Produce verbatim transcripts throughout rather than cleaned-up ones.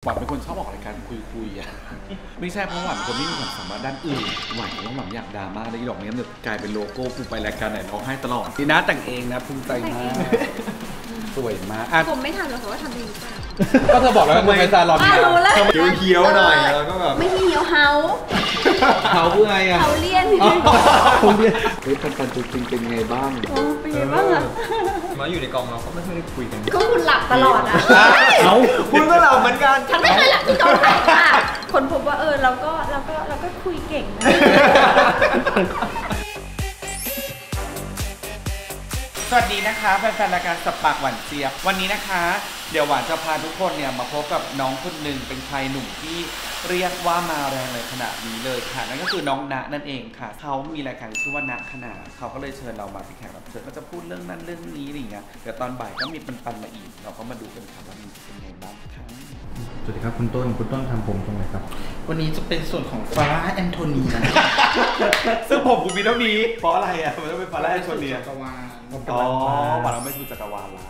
หวานเป็นคนชอบออกรายการคุยๆอ่ะไม่ใช่เพราะหวานคนไม่มีความสามารถด้านอื่นหวานว่าหวานอยากดราม่าได้หรอกนี้เนี่ยกลายเป็นโลโก้กูไปรายการไหนร้องไห้ตลอดนี่นะแต่งเองนะภูมิใจมากสวยมากผมไม่ทำหรอกแต่ว่าทำเองจ้ะก็เธอบอกแล้วทำไมซาลอนเนี่ยเคี้ยวๆหน่อยแล้วก็แบบไม่เหี่ยวเฮาเฮาคือไงอ่ะเฮาเลี่ยนเฮาเลี่ยนเฮ้ยปันปันจริงเป็นไงบ้างเป็นไงบ้างอะมาอยู่ในกองเราก็ไม่เคยได้คุยกันก็คุณหลับตลอดอ่ะเอาคุณก็หลับเหมือนกันฉันไม่เคยหลับที่กองถ่ายค่ะคนพบว่าเออเราก็เราก็เราก็คุยเก่งนะสวัสดีนะคะแฟนๆรายการสปากหวานเจี๊ยบวันนี้นะคะเดี๋ยวหวานจะพาทุกคนเนี่ยมาพบกับน้องคนหนึ่งเป็นชายหนุ่มที่เรียกว่ามาแรงเลยขนาดนี้เลยค่ะนั่นก็คือน้องณนั่นเองค่ะเขามีรายการชื่อว่าณขนาดเขาก็เลยเชิญเรามาเป็นแขกรับเชิญก็จะพูดเรื่องนั้นเรื่องนี้อะไรอย่างเงี้ยเดี๋ยวตอนบ่ายก็มีปันปันมาอีกเราก็มาดูกันค่ะว่ามันเป็นยังไงบ้างค่ะสวัสดีครับคุณต้นคุณต้นทำผมตรงไหนครับวันนี้จะเป็นส่วนของฟาร่าแอนโทนีนะซึ่งผมกูมีเท่านี้เพราะอะไรอ่ะมันต้องเป็นฟาร่าแอนโทนีจักรวาลอ๋อหวานเราไม่ถูกจักรวาลละ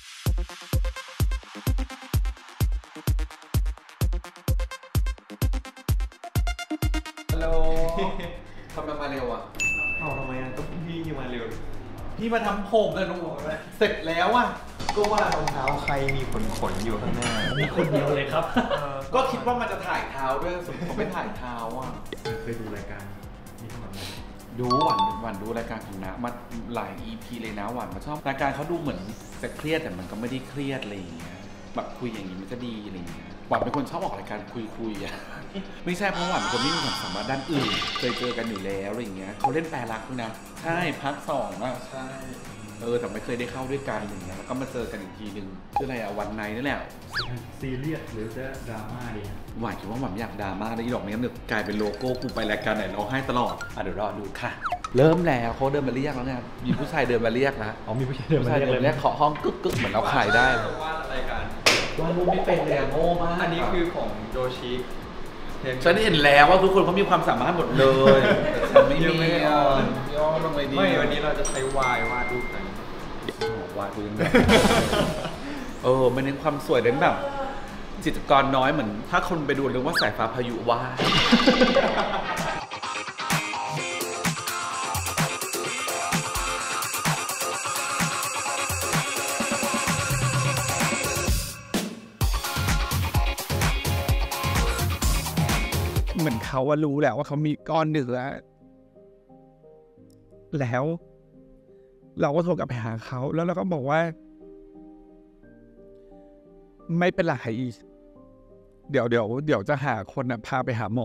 ฮัลโหลทำไมมาเร็วอ่ะเอาทำไมอ่ะก็พี่มาเร็วพี่มาทำผมเลยลุงเสร็จแล้วอ่ะก็ว่ารองเท้าใครมีขนขนอยู่ข้างหน้ามีคนเดียวเลยครับก็คิดว่ามันจะถ่ายเท้าด้วยสมมติเขาไม่ถ่ายเท้าอ่ะเคยดูรายการนี้ทั้งหมดไหมดูหวานหวานดูรายการของน้ามาหลาย อี พี เลยนะหวานมาชอบรายการเขาดูเหมือนจะเครียดแต่มันก็ไม่ได้เครียดอะไรอย่างเงี้ยแบบคุยอย่างนี้มันก็ดีอะไรอย่างเงี้ยหวานเป็นคนชอบออกรายการคุยๆอ่ะไม่ใช่เพราะหวานเป็นคนไม่มีความสามารถด้านอื่นเคยเจอกันอยู่แล้วอะไรอย่างเงี้ยเขาเล่นแปรรักด้วยนะใช่พักสองอ่ะใช่เออแต่ไม่เคยได้เข้าด้วยกันอย่างเงี้ยแล้วก็มาเจอกันอีกทีหนึ่งชื่ออะไรอะวันไนนี่แหละซีเรียสหรือจะดราม่าดีหวานคิดว่าหวานอยากดราม่าได้หรอกนี้เนี่ยกลายเป็นโลโก้กูไปรายการไหนร้องไห้ตลอดอ่ะเดี๋ยวรอดูค่ะเริ่มแล้วเขาเดินมาเรียกแล้วไงมีผู้ชายเดินมาเรียกนะอ๋อมีผู้ชายเดินมาเรียกเลยเรียกเคาะห้องกึกกึกเหมือนเราขายได้ว่าอะไรกันว่ารูปไม่เป็นเลยโง่มากอันนี้คือของโยชิฉันเห็นแล้วว่าทุกคนเขามีความสามารถหมดเลยฉันไม่มีอ่ะย่อลงไปดีไม่วันนี้เราจะใช้วายวาดรูปกันวาดรูปเออมันเน้นความสวยเน้นแบบจิตรกรน้อยเหมือนถ้าคนไปดูเรื่องว่าสายฟ้าพายุวาดเหมือนเขาว่ารู้แหละว่าเขามีก้อนเนื้อแล้วเราก็โทรกลับไปหาเขาแล้วเราก็บอกว่าไม่เป็นไรเดี๋ยวเดี๋ยวเดี๋ยวจะหาคนนะพาไปหาหมอ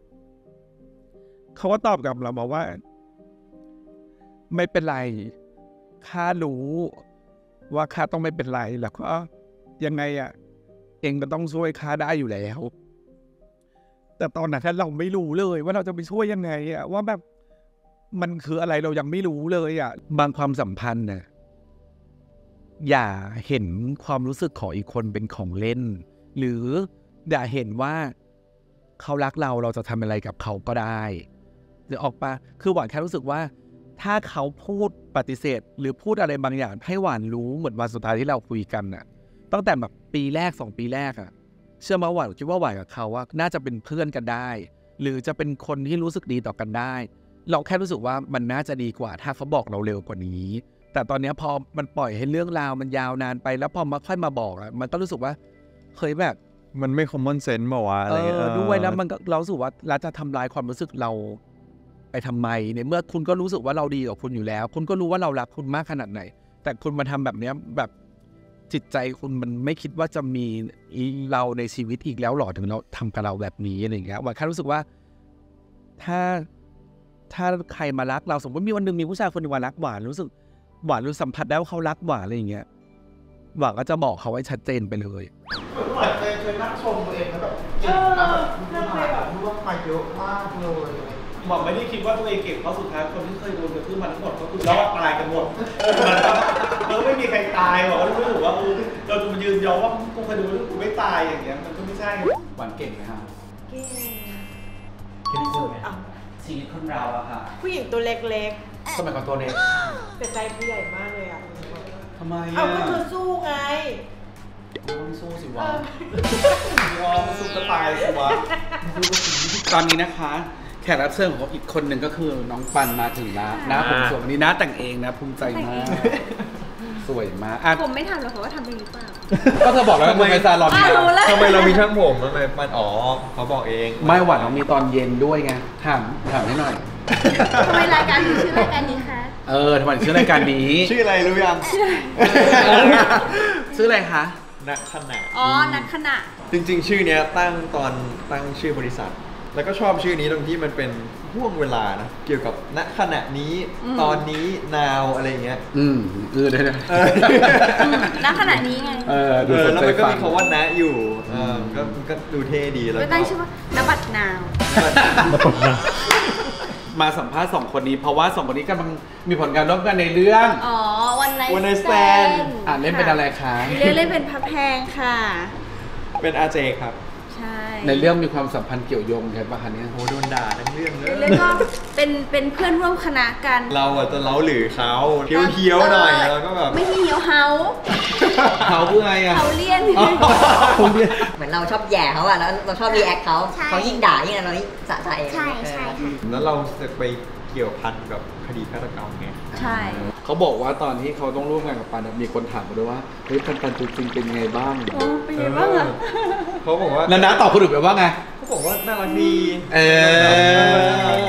เขาก็ตอบกลับเราบอกว่าไม่เป็นไรข้ารู้ว่าข้าต้องไม่เป็นไรแล้วก็ยังไงอ่ะเองก็ต้องช่วยข้าได้อยู่แล้วแต่ตอนนั้นเราไม่รู้เลยว่าเราจะไปช่วยยังไงอะว่าแบบมันคืออะไรเรายังไม่รู้เลยอะบางความสัมพันธ์น่ะอย่าเห็นความรู้สึกของอีกคนเป็นของเล่นหรืออย่าเห็นว่าเขารักเราเราจะทำอะไรกับเขาก็ได้หรือออกปะคือหวานแค่รู้สึกว่าถ้าเขาพูดปฏิเสธหรือพูดอะไรบางอย่างให้หวานรู้เหมือนวันสุดท้ายที่เราคุยกันน่ะตั้งแต่แบบปีแรกสองปีแรกอะเชื่อมาหวานคิดว่าหวานกับเขาว่าน่าจะเป็นเพื่อนกันได้หรือจะเป็นคนที่รู้สึกดีต่อกันได้เราแค่รู้สึกว่ามันน่าจะดีกว่าถ้าเขาบอกเราเร็วกว่านี้แต่ตอนนี้พอมันปล่อยให้เรื่องราวมันยาวนานไปแล้วพอมาค่อยมาบอกอ่ะมันก็รู้สึกว่าเคยแบบมันไม่ common sense บอกว่าอะไรเออด้วยแล้วมันก็เราสึกว่าเราจะทำลายความรู้สึกเราไปทำไมเนี่ยเมื่อคุณก็รู้สึกว่าเราดีกับคุณอยู่แล้วคุณก็รู้ว่าเรารักคุณมากขนาดไหนแต่คุณมาทำแบบนี้แบบจิตใจคุณมันไม่คิดว่าจะมีเราในชีวิตอีกแล้วหรอถึงเราทำกับเราแบบนี้อะไรอย่างเงี้ยว่าแค่รู้สึกว่าถ้าถ้าใครมารักเราสมมติมีวันหนึ่งมีผู้ชายคนหนึ่งมารักหวานรู้สึกหวานรู้สัมผัสได้ว่าเขารักหวานอะไรอย่างเงี้ยหวานก็จะบอกเขาไว้ชัดเจนไปเลยหวานเคยเคยนั่งชมตัวเองแล้วแบบเก่งนะแบบรู้มารู้ว่ามาเยอะมากเลยหวังไม่ได้คิดว่าตัวเองเก่งเพราะสุดท้ายคนที่เคยโดนกระทืบมาทั้งหมดก็คือรอดตายกันหมดเออไม่มีใครตายหรอกรู้สึกว่าเราจะมายืนยอมว่ากูเคยดูแล้วกูไม่ตายอย่างเงี้ยมันก็ไม่ใช่หวานเก่งไหมครับเก่งคิดที่สุดไหมชีวิตคนเราอะค่ะผู้หญิงตัวเล็กๆสมัยก่อนตัวเล็กแต่ใจผู้ใหญ่มากเลยอะทำไมเอาก็เธอสู้ไงต้องสู้สิวะยอมสู้กระตายสิวะตอนนี้นะคะแขกรับเชิญของผมอีกคนหนึ่งก็คือน้องปันมาถึงแล้วนะผมสวยวันนี้นะแต่งเองนะภูมิใจมากสวยมากอ่ะผมไม่ทำหรอกเขาว่าทำเองหรือเปล่าก็เธอบอกแล้วว่ามึงไปซาลอนอ้าวรู้แล้วทำไมเรามีช่างผมทำไมมันอ๋อเขาบอกเองไม่หวานน้องมีตอนเย็นด้วยไงถามถามให้หน่อยทำไมรายการถึงชื่อรายการนี้คะเออทำไมถึงชื่อรายการนี้ชื่ออะไรรู้ยังชื่ออะไรคะนักขนาดอ๋อ นักขณะจริงๆ ชื่อเนี้ยตั้งตอนตั้งชื่อบริษัท แล้วก็ชอบชื่อนี้ตรงที่มันเป็นห่วงเวลานะเกี่ยวกับณขณะนี้อืมตอนนี้ now อะไรเงี้ยอืมเออได้ได้เอออืมนักขณะนี้ไงเออเอดูอสนแล้วใจมันก็ฟังมีคำว่าณอยู่เออมันก็มันก็ดูเท่ดีแล้วก็ตั้งชื่อว่านับบัตรนาวมาสัมภาษณ์สองคนนี้เพราะว่าสองคนนี้กำลังมีผลงานร่วมกันในเรื่องอ๋อ วันไน One Night Stand อ่านเล่นเป็นอะไรคะเล่นเล่นเป็นพระแพงค่ะเป็นอาเจครับใช่ในเรื่องมีความสัมพันธ์เกี่ยวโยงกันปะคะเนี่ยโหโดนด่าทั้งเรื่องเลเล่นยก็เป็นเป็นเพื่อนร่วมคณะกันเราอะจะเล้าหรือเขาเคี้ยวๆหน่อยแล้วก็แบบไม่เหี่ยวเฮาเขาเพื่อไงอ่ะเฮาเลียนเหมือนเราชอบแย่เขาอะแล้วเราชอบรีแอคเขาใช่เขายิ่งด่ายิ่งเรายิ่งสะใจใช่ใช่ค่ะแล้วเราจะไปเกี่ยวพันกับคดีฆาตกรรมไงใช่เขาบอกว่าตอนที่เขาต้องร่วมงานกับปันมีคนถามมาด้วยว่าเฮ้ยปันปันตัวจริงเป็นไงบ้างโอ้เป็นไงบ้างอะเขาบอกว่าแล้วนะตอบคนอื่นไปว่าไงเขาบอกว่าน่ารักดีเออ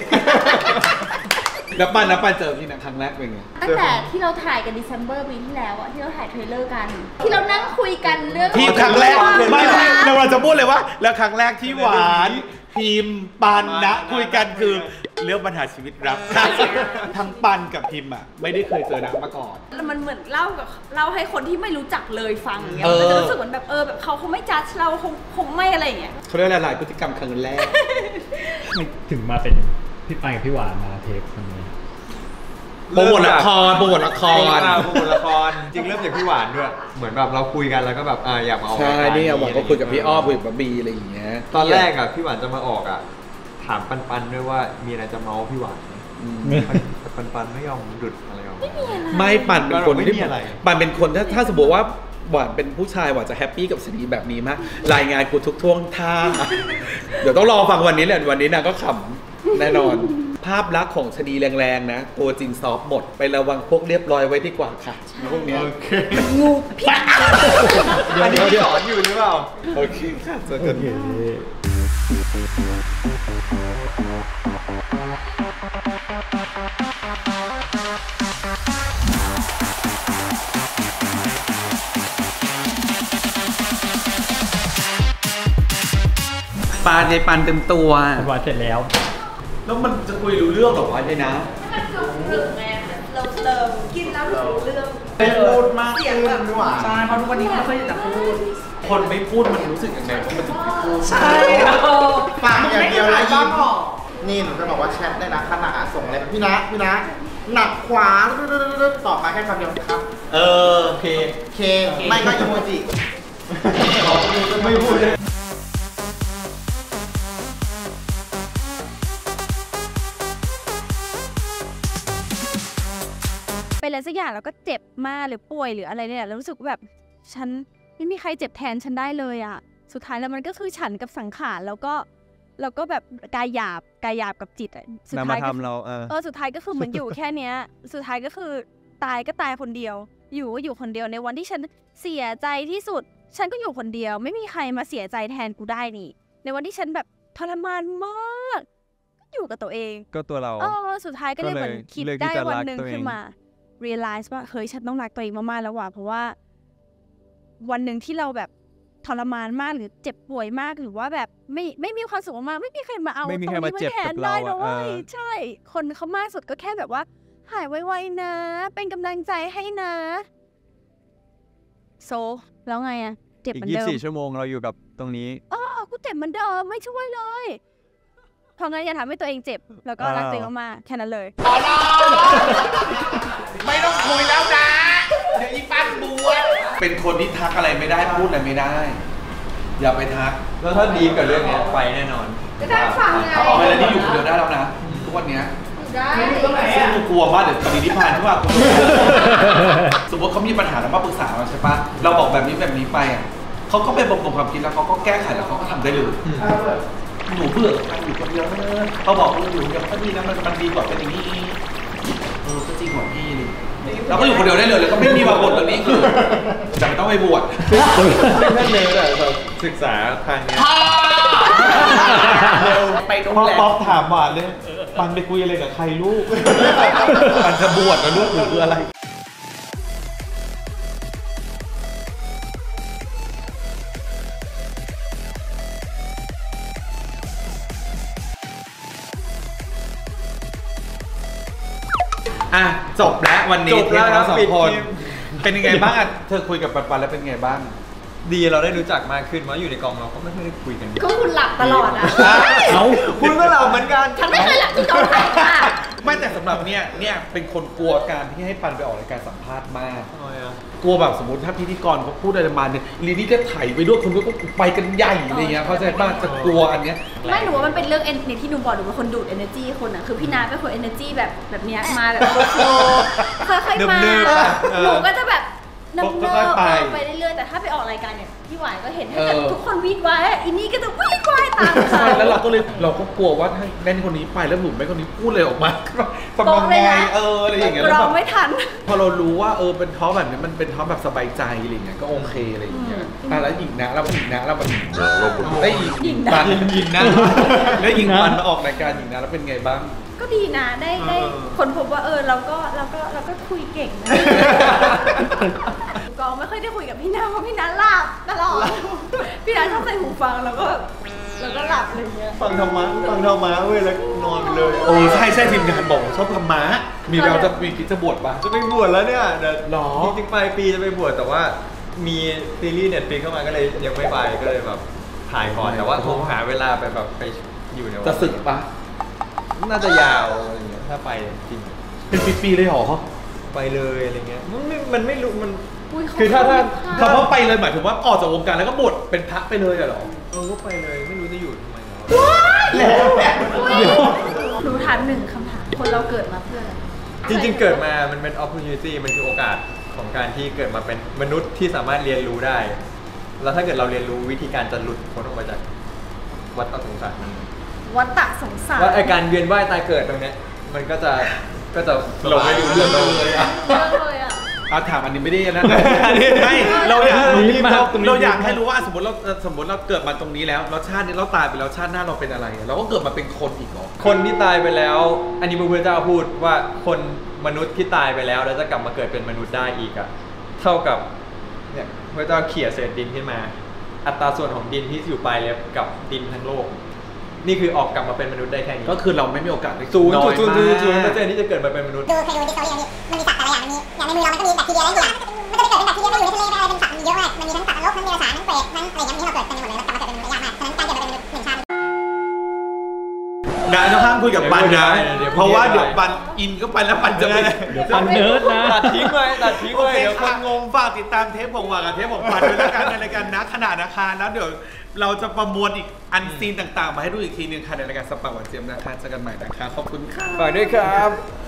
แล้วปันนะปันเจอพี่นะครั้งแรกเป็นไงตั้งแต่ที่เราถ่ายกัน December ปีที่แล้วอะที่เราถ่ายเทรลเลอร์กัน ที่เรานั่งคุยกันเรื่องพี่ครั้งแรกความไม่รักเราเราจะพูดเลยว่า แล้วครั้งแรกที่หวานพิมพ์ปันนะคุยกันคือเรื่องปัญหาชีวิตรักทั้งปันกับพิมพ์อ่ะไม่ได้เคยเจอนะมาก่อนแล้วมันเหมือนเล่ากับเล่าให้คนที่ไม่รู้จักเลยฟังอย่างเงี้ยเออมันจะรู้สึกเหมือนแบบเออแบบเขาคงไม่จัดเราคงคงไม่อะไรอย่างเงี้ยเขาเรียกอะไรหลายพฤติกรรมครั้งแรกถึงมาเป็นพี่ปายกับพี่หวานมาเทปคนนี้โปรโมทละครโปรโมทละครอ่าโปรโมทละคร จริงเริ่มจากพี่หวานด้วย เหมือนแบบเราคุยกันแล้วก็แบบอ่าอยากมาออกใช่รายการนี่หวังก็คุยกับพี่อ้อมคุยกับบีอะไรอย่างเงี้ยตอนแรกอ่ะพี่หวานจะมาออกอ่ะถามปันปันด้วยว่ามีอะไรจะเมาพี่หวานไหมอืมแต่ปันปันไม่ยอมดุดอะไรออกมาไม่ปันเป็นคนไม่ที่มีอะไรปันเป็นคนถ้าถ้าสมมติว่าหวานเป็นผู้ชายหวานจะแฮปปี้กับสิ่งนี้แบบนี้มากรายงานกูทุกท่วงท่า เดี๋ยวต้องรอฟังวันนี้แหละวันนี้นางก็ขำแน่นอน ภาพลักษณ์ของชนีแรงๆนะตัวจริงซอฟต์หมดไประวังพวกเรียบร้อยไว้ดีกว่าค่ะพวกเนี้ยโอเคงูพิษอันนี้สอนอยู่หรือเปล่าโอเคค่ะเจอโอกันเคปานในปันเต็มตัวหวานเสร็จแล้วแล้วมันจะคุยรู้เรื่องหรอวะเนี่ยนะมันสุกถึงไงเราเริ่มกินแล้วรู้เรื่องเป็นพูดมากขึ้นนี่หว่าใช่เพราะทุกวันนี้เขาไม่ค่อยจะพูด คนไม่พูดมันรู้สึกยังไงเพราะมันถึงไม่พูดใช่ฝากอย่างเดียวนะยิ้มนี่หนูจะบอกว่าแชทได้นะขนาดส่งเลยพี่นะพี่นะ หนักขวาตอบมาแค่คำเดียวครับเออโอเคเค ไม่ก็อีโมจิไม่พูดเลยเป็นอะไรสักอย่างแล้วก็เจ็บมากหรือป่วยหรืออะไรเนี่ยแล้วรู้สึกว่าแบบฉันไม่มีใครเจ็บแทนฉันได้เลยอ่ะสุดท้ายแล้วมันก็คือฉันกับสังขารแล้วก็แล้วก็แบบกายหยาบกายหยาบกับจิตอ่ะสุดนามท้ายก็ธรรมเราเออเออสุดท้ายก็คือเหมือนอยู่แค่เนี้ยสุดท้ายก็คือตายก็ตายคนเดียว อยู่ก็อยู่คนเดียวในวันที่ฉันเสียใจที่สุด ฉันก็อยู่คนเดียว ไม่มีใครมาเสียใจแทนกูได้นี่ ในวันที่ฉันแบบทรมานมากก็อยู่กับตัวเองก็ตัวเราเออสุดท้ายก็เลยเหมือนคิดเลือกที่ได้จะวันรักหนึ่งตัวเองขึ้นมา realize ว่าเฮ้ยฉันต้องรักตัวเองมากๆแล้วว่ะเพราะว่า วันหนึ่งที่เราแบบทรมานมากหรือเจ็บป่วยมากหรือว่าแบบไม่ไม่มีความสุขมากๆไม่มีใครมาเอาไม่มีตรงใครมานี้เจ็บแทกับนเราได้อะนะเว้ยเออใช่ คนเขามากสุดก็แค่แบบว่า หายไวๆนะ เป็นกำลังใจให้นะโซแล้วไงอะเจ็บอีเหกมือนยี่สิบเดิมสี่ชั่วโมงเราอยู่กับตรงนี้อ๋อกูเจ็บเหมือนเดิมไม่ช่วยเลยเพราะงั้นอย่าทำให้ตัวเองเจ็บ แล้วก็รักตัวเองมากๆแค่นั้นเลยไม่ต้องคุยแล้วนะ เดี๋ยวอีปั้นบวชเป็นคนที่ทักอะไรไม่ได้พูดอะไรไม่ได้ อย่าไปทักแล้วถ้าดีกับเรื่องเนี้ยไปแน่นอนก็ได้ฟังไงเอาไปแล้วนี่อยู่คนเดียวได้แล้วนะทุกวันเนี้ยได้ซึ่งกูกลัวมากเดี๋ยวปฏิทินผ่านใช่ป่ะสมมติเขามีปัญหาแล้วมาปรึกษาเราใช่ป่ะเราบอกแบบนี้แบบนี้ไปอ่ะเขาก็ไปบ่มความคิดแล้วเขาก็แก้ไขแล้วเขาก็ทำได้เลยหนูเบื่อการอยู่คนเดียวเลยเขาบอกว่าอยู่คนเดียวก็ดีนะมันมันดีกว่าเป็นอย่างนี้เออก็จริงกว่าพี่เลยเราก็อยู่คนเดียวได้เลยแล้วก็ไม่มีมาบ่นแบบนี้คือแต่ไม่ต้องไปบวชซึ่งท่านเนยแบบศึกษาทางเนี้ยไปโรงพอแรมป๊อปถามหวานเลยปันไปคุยอะไรกับใครลูก ปันจะบวชนะลูกหรือคืออะไรอ่ะจบแล้ววันนี้จบแล้วเทปเราสองคนปิดคลิปเป็นยังไงบ้างอ่ะเธอคุยกับปันปันแล้วเป็นไงบ้างดีเราได้รู้จักมากขึ้นเพราะอยู่ในกองเราก็ไม่ค่อยได้คุยกันก็คุณหลับตลอดอ่ะเอ้าคุณก็เราเหมือนกันฉันไม่เคยหลับที่กองถ่ายค่ะไม่แต่สำหรับเนี่ยเนี่ยเป็นคนกลัวการที่ให้ปันไปออกรายการสัมภาษณ์มากทำไมอ่ะกลัวแบบสมมติถ้าพิธีกรเขาพูดอะไรมาเนี่ยลีนี่ก็ไถไปด้วยคนก็ไปกันใหญ่อะไรเงี้ยเข้าใจป่ะจะกลัวอันเนี้ยไม่หนูว่ามันเป็นเรื่องเอ็นในที่หนูบอกหนูเป็นคนดูด energy คนอ่ะคือพี่นาเป็นคน energy แบบแบบเนี้ยมาแบบโฟล์ค่อยๆมาเนิบๆอะเออหนูก็จะแบบเนิบค่อยๆไปๆไปเรื่อยๆแต่ถ้าไปออกรายการเนี่ยพี่หวายก็เห็นถ้าเกิดทุกคนวิ่งไว้อินนี่ก็จะวิ่งไว้ตามเขาใช่แล้วเราก็เลยเราก็กลัวว่าถ้าเล่นคนนี้ไปแล้วหนุ่มไม่คนนี้พูดเลยออกมาทำบอกยังเลยไงนะเอออะไรอย่างเงี้ยรแล้วอแบงบไม่ทันพอเรารู้ว่าเออเป็นท้อแบบนี้มันเป็นท้อแบบสบายใจอะไรเงี้ยก็โอเคอะไรอย่างเงี้ยอืมอ่ะแล้วหญิงนะเราหญิงนะเราเป็นได้หญิงหญิงนะปันหญิงนะแล้วหญิงปันมาออกรายการหญิงนะแล้วเป็นไงบ้างก็ดีนะได้ได้เออคนพบว่าเออเราก็เราก็เราก็คุยเก่งนะกองไม่ค่อยได้คุยกับพี่นาเพราะพี่นาหลับตลอดพี่นาชอบใส่หูฟังแล้วก็แบบแล้วก็หลับอะไรเงี้ยฟังธรรมะฟังธรรมะเว้ยแล้วนอนไปเลยโอ้ใช่ใช่ทีมงานบอกชอบธรรมะมีแววจะมีคิดจะบวชปะจะไปบวชแล้วเนี่ยเดี๋ยวหรอจริงๆปลายปีจะไปบวชแต่ว่ามีซีรีส์เน็ตฟลิกเข้ามาก็เลยยังไม่ไปก็เลยแบบถ่ายก่อนแต่ว่าคงหาเวลาไปแบบไปอยู่ในวัดจะสึกปะน่าจะยาวอะไรเงี้ยถ้าไปจริงเป็นปีๆเลยเหรอไปเลยอะไรเงี้ยมันไม่มันไม่รู้มันอุ๊ยเขคือถ้าถ้าคำว่าไปเลยหมายถึงว่าออกจากวงการแล้วก็บวชเป็นพระไปเลยเหรอเออก็ไปเลยไม่รู้จะอยู่ทำไมแล้วแล้วแบบหนูถามหนึ่งคำถามคนเราเกิดมาเพื่ออะไรจริงๆเกิดมามันเป็น opportunity มันคือโอกาสของการที่เกิดมาเป็นมนุษย์ที่สามารถเรียนรู้ได้ แล้วถ้าเกิดเราเรียนรู้วิธีการจะหลุดพ้นออกมาจากวัฏสงสารมันวัฏฏะสงสารว่าไอการเวียนว่ายตายเกิดตรงเนี้ยมันก็จะก็จะเราไม่รู้เรื่องเลยอะเรื่องเลยอ่ะเอาถามอันนี้ไม่ได้นะไม่เราอยากตรงนี้มากเราตรงนี้เราอยากให้รู้ว่าสมมติเราสมมติเราเกิดมาตรงนี้แล้วแล้วชาตินี้เราตายไปแล้วชาติหน้าเราเป็นอะไรเราก็เกิดมาเป็นคนอีกเหรอคนที่ตายไปแล้ว อันนี้พระพุทธเจ้าพูดว่าคนมนุษย์ที่ตายไปแล้วแล้วจะกลับมาเกิดเป็นมนุษย์ได้อีกอะเท่ากับเนี่ยพระพุทธเจ้าเขี่ยเศษดินขึ้นมา อัตราส่วนของดินที่อยู่ปลายเล็บกับดินทั้งโลก นี่คือออกกลับมาเป็นมนุษย์ได้แค่นี้ก็คือเราไม่มีโอกาสได้ศูนย์น้จุอดยศูนย์มากศูนย์เปอร์เซ็นต์ที่จะเกิดมาเป็นมนุษย์ดูเคยดูดิสคัฟเวอรี่อันนี้มันมีสัตว์แต่ละอย่างมันมีอย่างในมือเรามันก็มีแบคทีเรียและอย่างมันก็ไปเกิดเป็นแบคทีเรียก็อยู่ในทะเลไปอะไรเป็นสัตว์มีเยอะมากมันมีทั้งสัตว์นรกทั้งเดรัจฉานทั้งเปรตทั้งอะไรอย่างเงี้ยที่เราเกิดกันหมดเลยแล้วกลับมาเกิดเป็นมนุษย์ยากมากฉะนั้นการเกิดมาเป็นมนุษย์หนึ่งชาตินะต้องห้ามคุยกับปันนะเดี๋ยวเพราะว่าเดี๋ยวปันอินก็ไปแล้วปันจะไม่เดี๋ยวปันเนิร์ดนะตัดทิ้งไว้ตัดทิ้งโอไว้เคเดี๋ยวคค่ะนงงฝากติดตามเทปของหวานกับเทปของปันด้วยแล้วกันในรายการนักขนาดนาคารแล้วเดี๋ยวเราจะประมวลอีกอันซีนต่างๆ มาให้ดูอีกทีนึงค่ะในรายการสปาหวานเจียมนะคะเจอกันใหม่นะคะขอบคุณค่ะฝากด้วยครับ